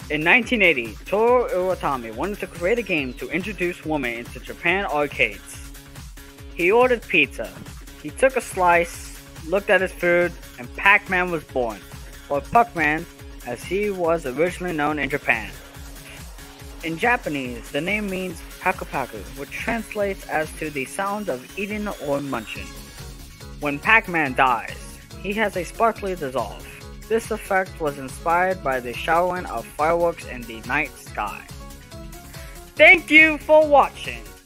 In 1980, Toru Iwatani wanted to create a game to introduce women into Japan arcades. He ordered pizza. He took a slice, looked at his food, and Pac-Man was born, or Puckman as he was originally known in Japan. In Japanese, the name means paku-paku, which translates as to the sound of eating or munching. When Pac-Man dies, he has a sparkly dissolve. This effect was inspired by the showering of fireworks in the night sky. Thank you for watching!